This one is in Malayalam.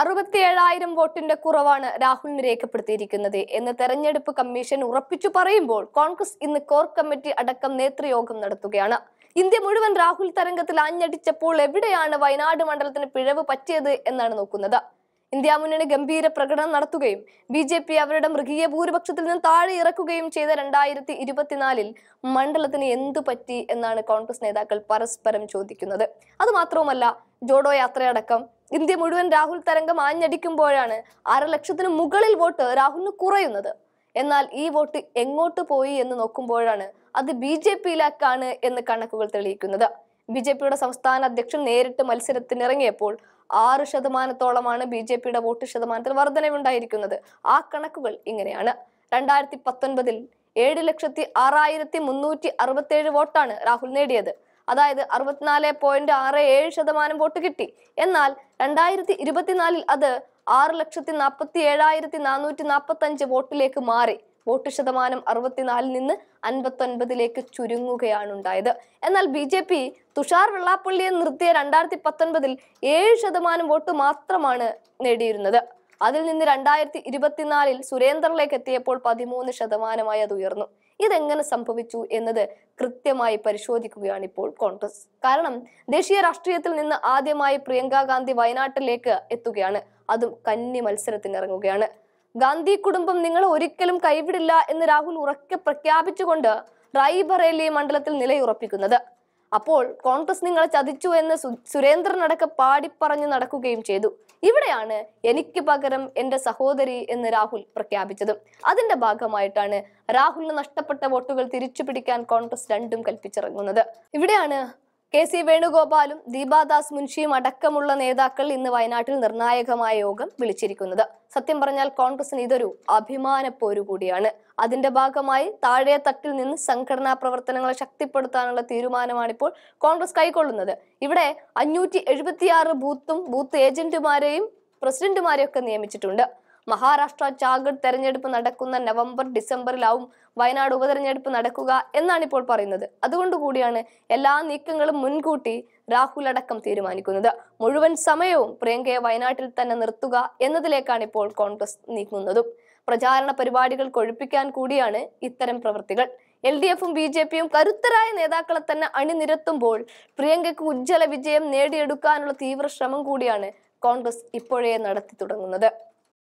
67,000 വോട്ടിന്റെ കുറവാണ് രാഹുലിന് രേഖപ്പെടുത്തിയിരിക്കുന്നത് എന്ന് തെരഞ്ഞെടുപ്പ് കമ്മീഷൻ ഉറപ്പിച്ചു പറയുമ്പോൾ കോൺഗ്രസ് ഇന്ന് കോർ കമ്മിറ്റി അടക്കം നേതൃയോഗം നടത്തുകയാണ്. ഇന്ത്യ മുഴുവൻ രാഹുൽ തരംഗത്തിൽ ആഞ്ഞടിച്ചപ്പോൾ എവിടെയാണ് വയനാട് മണ്ഡലത്തിന് പിഴവ് പറ്റിയത് എന്നാണ് നോക്കുന്നത്. ഇന്ത്യ മുന്നണി ഗംഭീര പ്രകടനം നടത്തുകയും BJP അവരുടെ മൃഗീയ ഭൂരിപക്ഷത്തിൽ നിന്ന് താഴെ ഇറക്കുകയും ചെയ്ത 2024 മണ്ഡലത്തിന് എന്തു പറ്റി എന്നാണ് കോൺഗ്രസ് നേതാക്കൾ പരസ്പരം ചോദിക്കുന്നത്. അതുമാത്രവുമല്ല, ജോഡോ യാത്രയടക്കം ഇന്ത്യ മുഴുവൻ രാഹുൽ തരംഗം ആഞ്ഞടിക്കുമ്പോഴാണ് 1/2 ലക്ഷത്തിന് മുകളിൽ വോട്ട് രാഹുലിന് കുറയുന്നത്. എന്നാൽ ഈ വോട്ട് എങ്ങോട്ട് പോയി എന്ന് നോക്കുമ്പോഴാണ് അത് BJPയിലേക്കാണ് എന്ന് കണക്കുകൾ തെളിയിക്കുന്നത്. BJPയുടെ സംസ്ഥാന അധ്യക്ഷൻ നേരിട്ട് മത്സരത്തിനിറങ്ങിയപ്പോൾ 6% BJPയുടെ വോട്ട് ശതമാനത്തിൽ വർധനവുണ്ടായിരിക്കുന്നത്. ആ കണക്കുകൾ ഇങ്ങനെയാണ്. 2019 7,06,367 വോട്ടാണ് രാഹുൽ നേടിയത്. അതായത് 64.67% വോട്ട് കിട്ടി. എന്നാൽ 2024 അത് 6,47,445 വോട്ടിലേക്ക് മാറി. വോട്ട് ശതമാനം 64 നിന്ന് 59 ചുരുങ്ങുകയാണ് ഉണ്ടായത്. എന്നാൽ BJP തുഷാർ വെള്ളാപ്പള്ളിയെ നിർത്തിയ 2019 7% വോട്ട് മാത്രമാണ് നേടിയിരുന്നത്. അതിൽ നിന്ന് 2024 സുരേന്ദ്രനിലേക്ക് എത്തിയപ്പോൾ 13% അത് ഉയർന്നു. ഇതെങ്ങനെ സംഭവിച്ചു എന്നത് കൃത്യമായി പരിശോധിക്കുകയാണ് ഇപ്പോൾ കോൺഗ്രസ്. കാരണം ദേശീയ രാഷ്ട്രീയത്തിൽ നിന്ന് ആദ്യമായി പ്രിയങ്ക ഗാന്ധി വയനാട്ടിലേക്ക് എത്തുകയാണ്. അതും കന്നി മത്സരത്തിനിറങ്ങുകയാണ്. ഗാന്ധി കുടുംബം നിങ്ങളെ ഒരിക്കലും കൈവിടില്ല എന്ന് രാഹുൽ ഉറക്കെ പ്രഖ്യാപിച്ചുകൊണ്ട് റായ്ബറേലി മണ്ഡലത്തിൽ നിലയുറപ്പിക്കുന്നത്. അപ്പോൾ കോൺഗ്രസ് നിങ്ങളെ ചതിച്ചു എന്ന് സുരേന്ദ്രനടക്കം പാടിപ്പറഞ്ഞു നടക്കുകയും ചെയ്തു. ഇവിടെയാണ് എനിക്ക് പകരം എന്റെ സഹോദരി എന്ന് രാഹുൽ പ്രഖ്യാപിച്ചതും. അതിന്റെ ഭാഗമായിട്ടാണ് രാഹുലിന് നഷ്ടപ്പെട്ട വോട്ടുകൾ തിരിച്ചു പിടിക്കാൻ കോൺഗ്രസ് രണ്ടും കൽപ്പിച്ചിറങ്ങുന്നത്. ഇവിടെയാണ് KC വേണുഗോപാലും ദീപാദാസ് മുൻഷിയും അടക്കമുള്ള നേതാക്കൾ ഇന്ന് വയനാട്ടിൽ നിർണായകമായ യോഗം വിളിച്ചിരിക്കുന്നത്. സത്യം പറഞ്ഞാൽ കോൺഗ്രസിന് ഇതൊരു അഭിമാന പോരു കൂടിയാണ്. അതിന്റെ ഭാഗമായി താഴെ തട്ടിൽ നിന്ന് സംഘടനാ പ്രവർത്തനങ്ങളെ ശക്തിപ്പെടുത്താനുള്ള തീരുമാനമാണിപ്പോൾ കോൺഗ്രസ് കൈക്കൊള്ളുന്നത്. ഇവിടെ 576 ബൂത്ത് ഏജന്റുമാരെയും പ്രസിഡന്റുമാരെയും ഒക്കെ നിയമിച്ചിട്ടുണ്ട്. മഹാരാഷ്ട്ര ചാഗഡ് തെരഞ്ഞെടുപ്പ് നടക്കുന്ന നവംബർ ഡിസംബറിലാവും വയനാട് ഉപതെരഞ്ഞെടുപ്പ് നടക്കുക എന്നാണ് ഇപ്പോൾ പറയുന്നത്. അതുകൊണ്ടുകൂടിയാണ് എല്ലാ നീക്കങ്ങളും മുൻകൂട്ടി രാഹുൽ അടക്കം തീരുമാനിക്കുന്നത്. മുഴുവൻ സമയവും പ്രിയങ്കയെ വയനാട്ടിൽ തന്നെ നിർത്തുക എന്നതിലേക്കാണ് ഇപ്പോൾ കോൺഗ്രസ് നീങ്ങുന്നതും. പ്രചാരണ പരിപാടികൾ കൊഴുപ്പിക്കാൻ കൂടിയാണ് ഇത്തരം പ്രവൃത്തികൾ. LDFും BJPയും കരുത്തരായ നേതാക്കളെ തന്നെ അണിനിരത്തുമ്പോൾ പ്രിയങ്കയ്ക്ക് ഉജ്ജ്വല വിജയം നേടിയെടുക്കാനുള്ള തീവ്ര ശ്രമം കൂടിയാണ് കോൺഗ്രസ് ഇപ്പോഴേ നടത്തി തുടങ്ങുന്നത്.